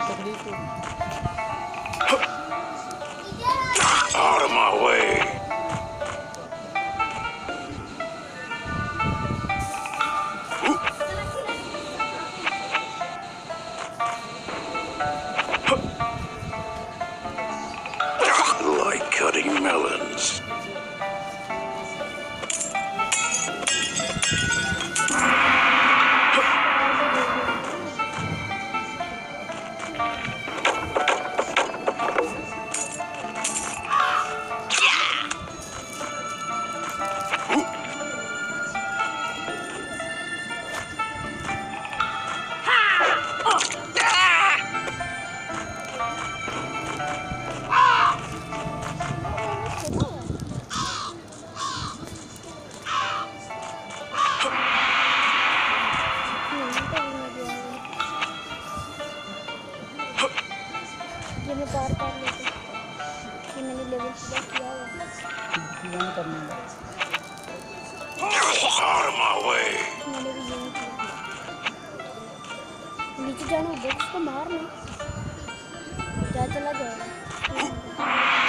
तकलीफ हो। Out of my way. Like cutting melons. ये मैं पार कर लेती हूँ। ये मैंने लेवल पूरा किया हुआ है। यहाँ करना है। Out of my way. मैंने भी यही किया। नीचे जाना होगा, उसको मारना। जा चला जाएगा।